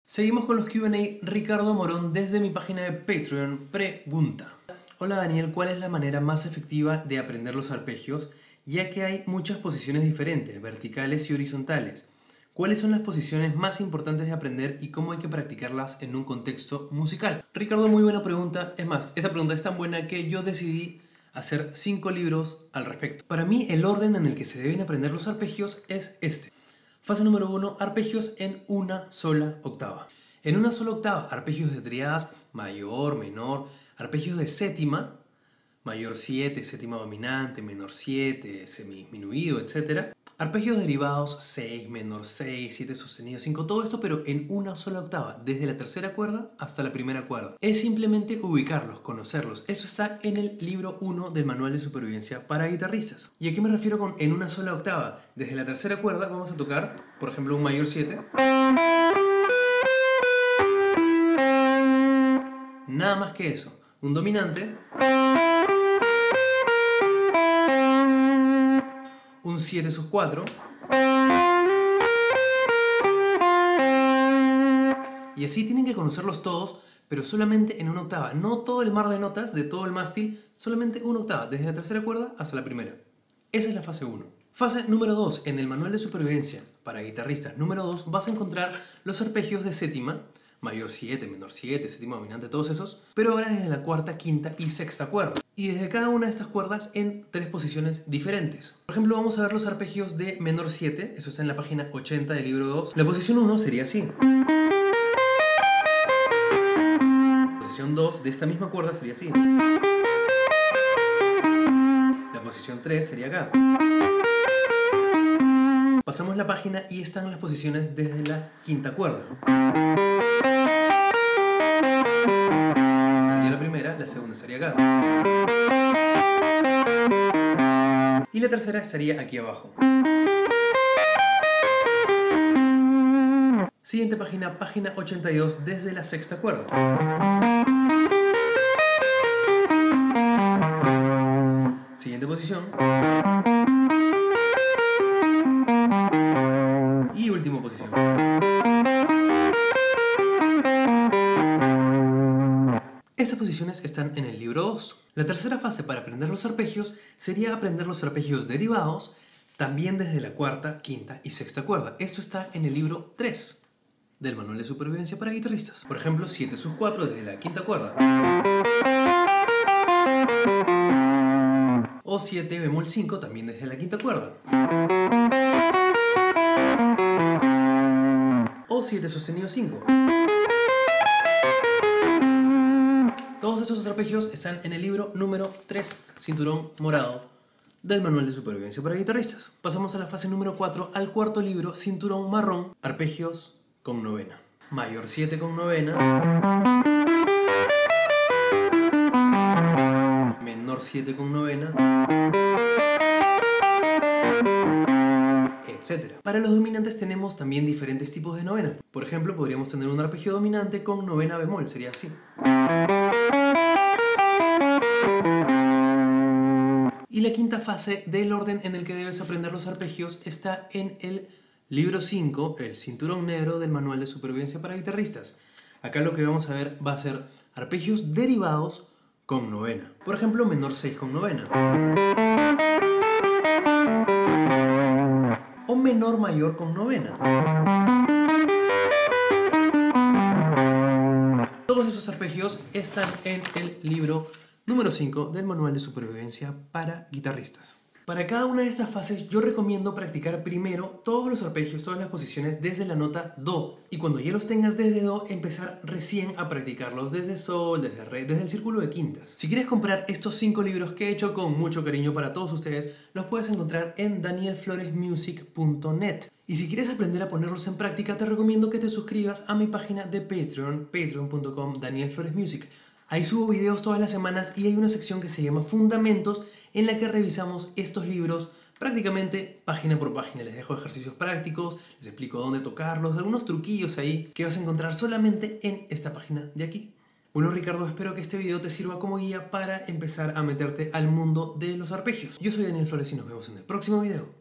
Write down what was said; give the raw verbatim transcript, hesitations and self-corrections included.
Seguimos con los Q and A. Ricardo Morón desde mi página de Patreon pregunta: hola Daniel, ¿cuál es la manera más efectiva de aprender los arpegios? Ya que hay muchas posiciones diferentes, verticales y horizontales. ¿Cuáles son las posiciones más importantes de aprender y cómo hay que practicarlas en un contexto musical? Ricardo, muy buena pregunta. Es más, esa pregunta es tan buena que yo decidí hacer cinco libros al respecto. Para mí, el orden en el que se deben aprender los arpegios es este. Fase número uno, arpegios en una sola octava. En una sola octava, arpegios de triadas mayor, menor, arpegios de séptima, mayor siete, séptima dominante, menor siete, semidisminuido, etcétera. Arpegios derivados seis, menor seis, siete sostenido cinco, todo esto pero en una sola octava, desde la tercera cuerda hasta la primera cuerda. Es simplemente ubicarlos, conocerlos. Eso está en el libro uno del Manual de Supervivencia para Guitarristas. ¿Y a qué me refiero con en una sola octava? Desde la tercera cuerda vamos a tocar, por ejemplo, un mayor siete. Nada más que eso. Un dominante. Un siete sus cuatro. Y así tienen que conocerlos todos, pero solamente en una octava. No todo el mar de notas de todo el mástil, solamente una octava, desde la tercera cuerda hasta la primera. Esa es la fase uno. Fase número dos. En el Manual de Supervivencia para Guitarristas número dos vas a encontrar los arpegios de séptima, mayor siete, menor siete, séptima dominante, todos esos, pero ahora desde la cuarta, quinta y sexta cuerda. Y desde cada una de estas cuerdas en tres posiciones diferentes. Por ejemplo, vamos a ver los arpegios de menor siete, eso está en la página ochenta del libro dos. La posición uno sería así. La posición dos de esta misma cuerda sería así. La posición tres sería acá. Pasamos la página y están las posiciones desde la quinta cuerda. Sería la primera, la segunda sería acá. Y la tercera estaría aquí abajo. Siguiente página, página ochenta y dos, desde la sexta cuerda. Siguiente posición. Y última posición. Esas posiciones están en el libro dos. La tercera fase para aprender los arpegios sería aprender los arpegios derivados, también desde la cuarta, quinta y sexta cuerda. Esto está en el libro tres del Manual de Supervivencia para Guitarristas. Por ejemplo, siete sus cuatro desde la quinta cuerda. O siete bemol cinco también desde la quinta cuerda. O siete sostenido cinco. Todos esos arpegios están en el libro número tres, cinturón morado, del Manual de Supervivencia para Guitarristas. Pasamos a la fase número cuatro, al cuarto libro, cinturón marrón, arpegios con novena. Mayor siete con novena. Menor siete con novena. Etcétera. Para los dominantes tenemos también diferentes tipos de novena. Por ejemplo, podríamos tener un arpegio dominante con novena bemol, sería así. Y la quinta fase del orden en el que debes aprender los arpegios está en el libro cinco, el cinturón negro del Manual de Supervivencia para Guitarristas. Acá lo que vamos a ver va a ser arpegios derivados con novena. Por ejemplo, menor seis con novena. O menor mayor con novena. Todos esos arpegios están en el libro número cinco del Manual de Supervivencia para Guitarristas. Para cada una de estas fases yo recomiendo practicar primero todos los arpegios, todas las posiciones desde la nota Do. Y cuando ya los tengas desde Do, empezar recién a practicarlos desde Sol, desde Re, desde el círculo de quintas. Si quieres comprar estos cinco libros que he hecho con mucho cariño para todos ustedes, los puedes encontrar en daniel flores music punto net. Y si quieres aprender a ponerlos en práctica, te recomiendo que te suscribas a mi página de Patreon, patreon punto com daniel flores music. Ahí subo videos todas las semanas y hay una sección que se llama Fundamentos en la que revisamos estos libros prácticamente página por página. Les dejo ejercicios prácticos, les explico dónde tocarlos, algunos truquillos ahí que vas a encontrar solamente en esta página de aquí. Bueno, Ricardo, espero que este video te sirva como guía para empezar a meterte al mundo de los arpegios. Yo soy Daniel Flores y nos vemos en el próximo video.